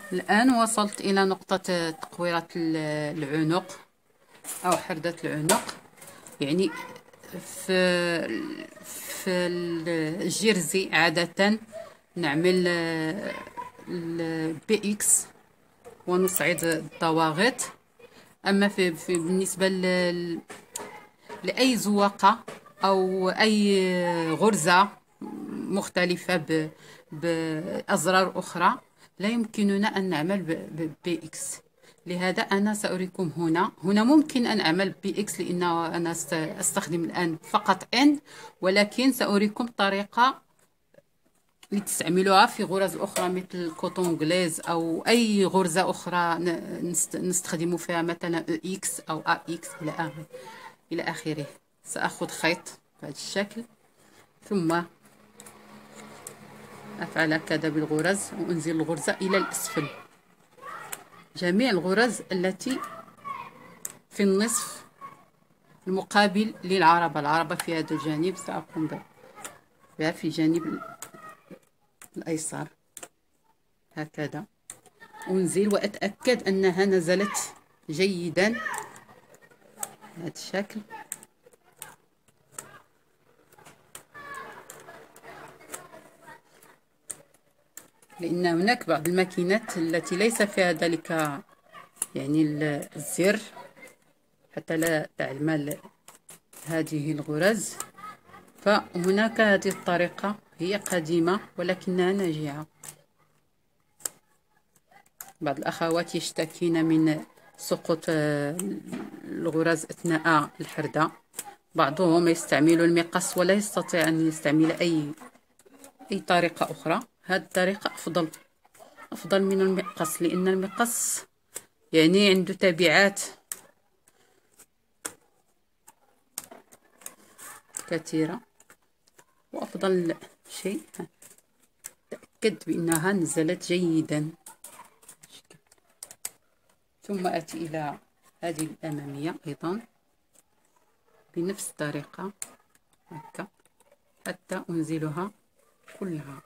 الآن وصلت إلى نقطة تقويرة العنق أو حردة العنق. يعني في الجرزي عادة نعمل البي اكس ونصعد الضواغط. أما بالنسبة لأي زواقة أو أي غرزة مختلفة بأزرار أخرى لا يمكننا أن نعمل بي إكس. لهذا أنا سأريكم هنا ممكن أن أعمل بي إكس لأن أنا أستخدم الآن فقط إن، ولكن سأريكم طريقة لتستعملوها في غرز أخرى مثل كوتون غليز أو أي غرزة أخرى نستخدم فيها مثلا إكس أو إكس إلى آخره. سأخذ خيط بهذا الشكل ثم أفعل كذا بالغرز وأنزل الغرزة إلى الأسفل. جميع الغرز التي في النصف المقابل العربة في هذا الجانب سأقوم بها في الجانب الأيسر هكذا. أنزل وأتأكد أنها نزلت جيدا بهذا الشكل. لأن هناك بعض الماكينات التي ليس فيها ذلك يعني الزر حتى لا تعمل هذه الغرز، فهناك هذه الطريقة هي قديمة ولكنها ناجعة. بعض الأخوات يشتكين من سقوط الغرز أثناء الحردة. بعضهم يستعمل المقص ولا يستطيع أن يستعمل أي طريقة أخرى. هذه الطريقة أفضل من المقص، لأن المقص يعني عنده تبعات كثيرة. وأفضل شيء تأكد بأنها نزلت جيدا. ثم أتي إلى هذه الأمامية أيضا بنفس الطريقة هكا حتى أنزلها كلها.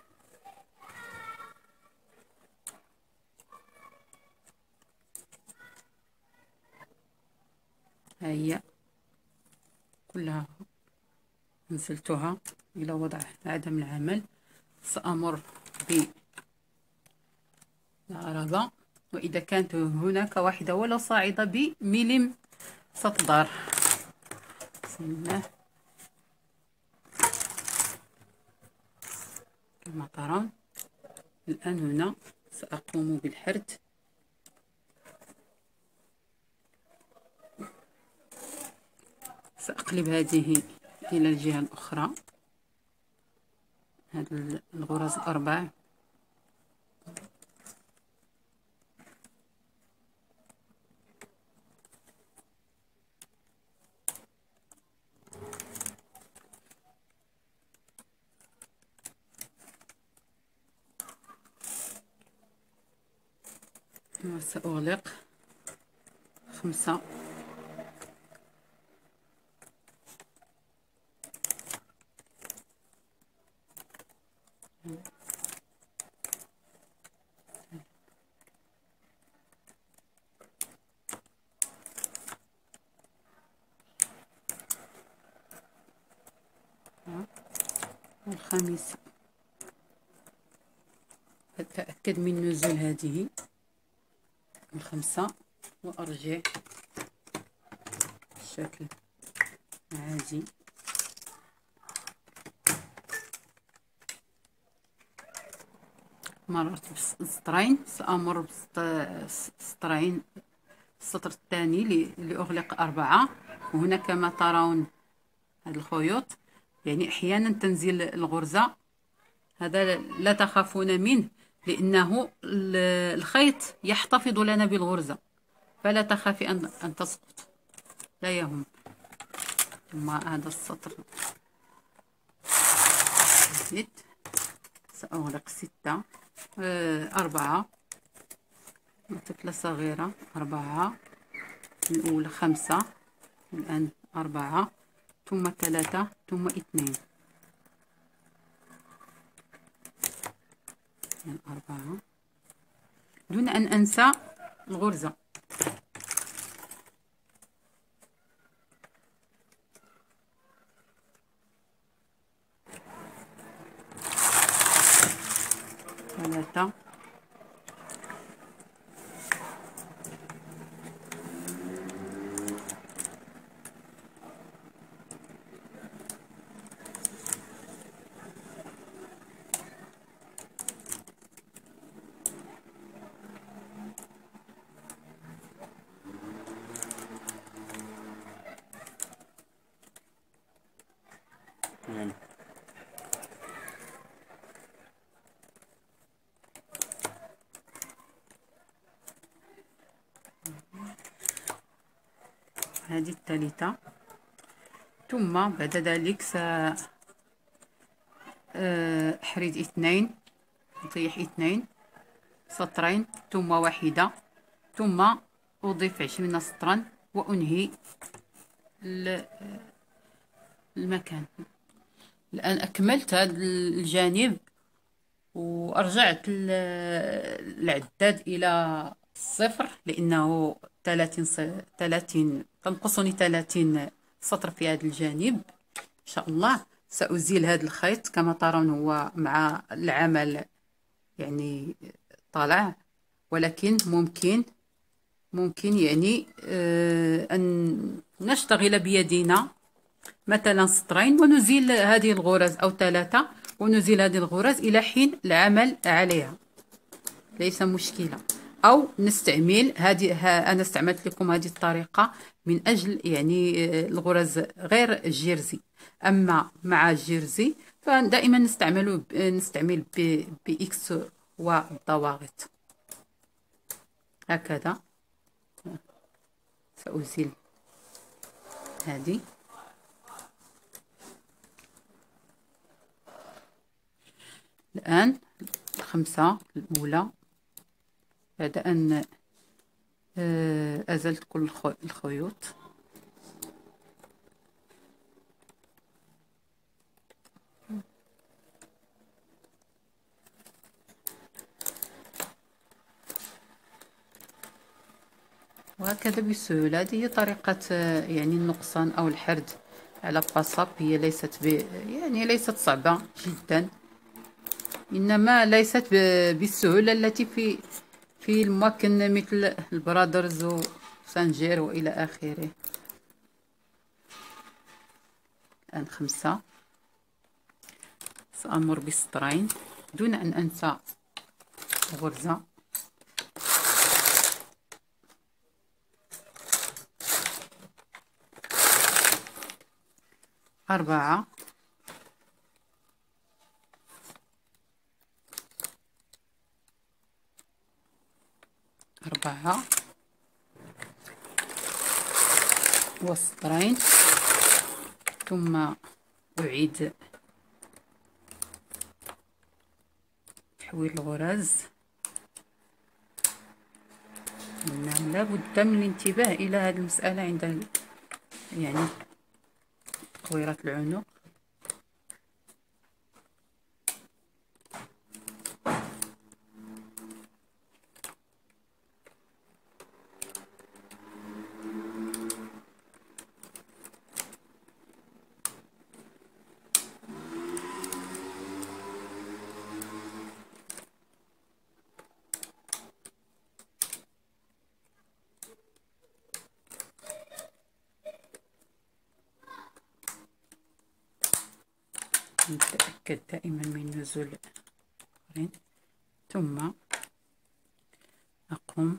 هي كلها نزلتها إلى وضع عدم العمل. سأمر بالعربة، وإذا كانت هناك واحدة ولو صاعدة بملم ستظهر. بسم الله. كما ترون الآن هنا سأقوم بالحرد. سأقلب هذه إلى الجهة الأخرى. هذه الغرز الأربع وسأغلق 5. والخامسة أتأكد من نزول هذه الخمسة وأرجع بشكل عادي. مررت بسطرين، سأمر بسطرين السطر الثاني لأغلق 4. وهنا كما ترون هذا الخيوط يعني أحيانا تنزل الغرزة، هذا لا تخافون منه لأنه الخيط يحتفظ لنا بالغرزة، فلا تخافي أن تسقط، لا يهم. ثم هذا السطر سأغلق 6 4 طفلة صغيرة 4 الأولى 5 الآن 4 ثم 3 ثم 2 4 دون أن أنسى الغرزة. ثلاثة، هذه الثالثة. ثم بعد ذلك أحرز اثنين، نطيح اثنين سطرين ثم واحدة، ثم أضيف 20 سطرا وأنهي المكان. الآن أكملت هذا الجانب ورجعت العداد إلى صفر، لأنه 30 تنقصني 30 سطر في هذا الجانب. إن شاء الله سأزيل هذا الخيط كما ترون، هو مع العمل يعني طالع، ولكن ممكن يعني أن نشتغل بيدنا مثلا سطرين ونزيل هذه الغرز أو ثلاثة، ونزيل هذه الغرز إلى حين العمل عليها، ليس مشكلة. أو نستعمل أنا استعملت لكم هذه الطريقة من أجل يعني الغرز غير الجيرزي. أما مع الجيرزي فدائما نستعمل بإكس والضواغط. هكذا سأزيل هذه. الآن الخمسة الأولى، بعد أن أزلت كل الخيوط، وهكذا بسهولة. هذه هي طريقة يعني النقصان أو الحرد على باساب. هي يعني ليست صعبة جدا، إنما ليست بالسهولة التي في الممكن مثل البرادرز وسانجير وإلى آخره. الآن خمسة، سأمر بسطرين دون أن أنسى غرزة. أربعة، وسطرين، ثم أعيد تحويل الغرز. نعم، لابد من الانتباه إلى هذه المسألة عند يعني تقويرة العنق. نتأكد دائما من نزول الآخرين، ثم أقوم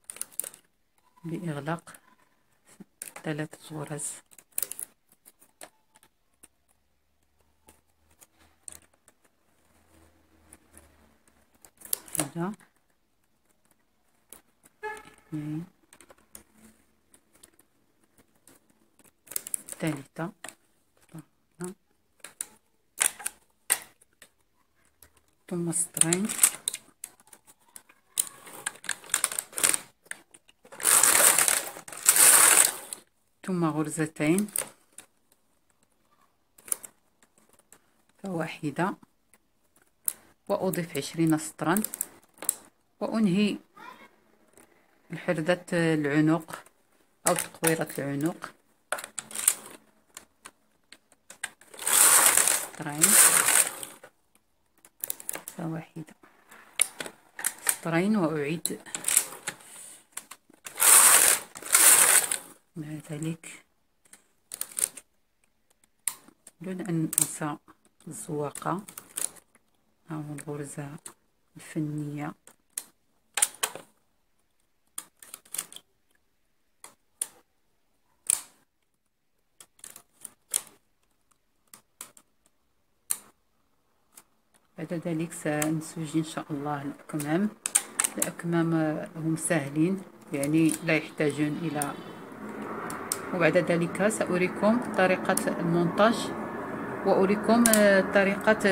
بإغلاق 3 غرز. واحدة، اثنين، ثالثة، ثم سطرين، ثم غرزتين، فواحدة، وأضيف 20 سطرا وأنهي لحرة العنق أو تقويرة العنق. سطرين، واحدة، سطرين، وأعيد مع ذلك دون أن ننسى الزواقة أو الغرزة الفنية. بعد ذلك سنسوي إن شاء الله الأكمام. الأكمام هم سهلين، يعني لا يحتاجون إلى. وبعد ذلك سأريكم طريقة المونتاج، وأريكم طريقة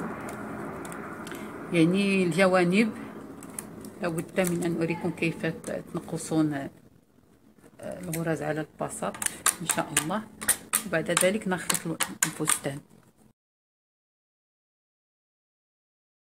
يعني الجوانب. لابد من أن أريكم كيف تنقصون الغرز على البساط إن شاء الله. وبعد ذلك نخيط الفستان.